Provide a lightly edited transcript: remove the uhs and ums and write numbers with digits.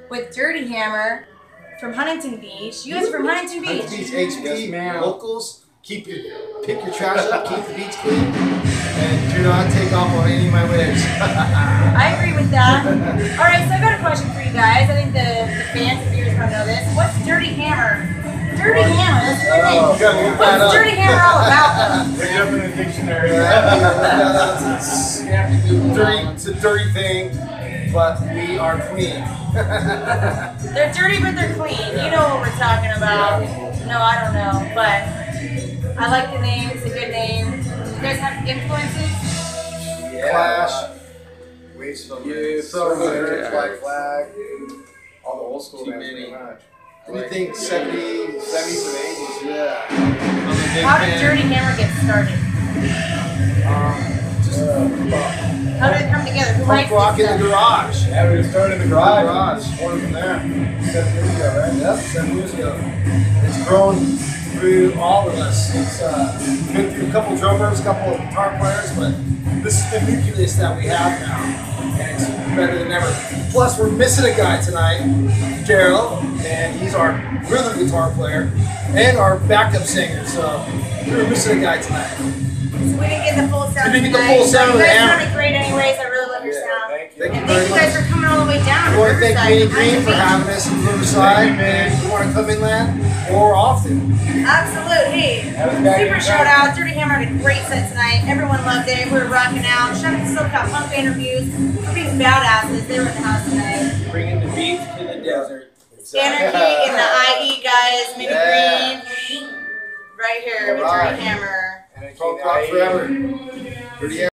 with Dirty Hammer from Huntington Beach. You guys are from Huntington Beach. Huntington Beach, HP, man. locals. Pick your trash up, keep the beach clean, and do not take off on any of my waves. I agree with that. All right, so I got a question for you guys. I think the fans and viewers want to know this. What's Dirty Hammer? Dirty Hammer, that's the thing. What's Dirty Hammer all about, though? Look it up in the dictionary. It's a dirty thing, but we are clean. They're dirty, but they're clean. You know what we're talking about. No, I don't know, but I like the name. It's a good name. You guys have influences? Yeah. Clash. Waves from Black Flag. all the old school Too bands many. pretty much. Anything 70s, 70s and 80s. yeah. How did Dirty Hammer get started? How did it come together? Who Punk writes rock this in the stuff? garage. Yeah, we started in the garage. Garage. Ordered from there. 7 years ago, right? Yep, 7 years ago. It's grown through all of us. It's been through a couple drummers, a couple of guitar players, but this is the nucleus that we have now, and it's better than ever. Plus, we're missing a guy tonight, Daryl, and he's our rhythm guitar player and our backup singer. So we're missing a guy tonight. So we didn't get the full sound. We didn't get the tonight. full sound of You the guys hammer. sounded great, anyways. I really love your sound. Thank you. Thank you And very thank you guys much. for coming all the way down. I want to thank Riverside, Manny Green for Huntington having us in Riverside, and you want to come inland more often. Absolute. Hey, That was back super in shout time. out. Dirty Hammer had a great set tonight. Everyone loved it. We were rocking out. Shout out to SoCal Punk Interviews for being badasses. They were in the house tonight. Bringing the beach to the desert. Anarchy in the IE guys. Manny Yeah. Green. Right here with All right. Dirty Hammer. And it Punk came rock out forever. Dirty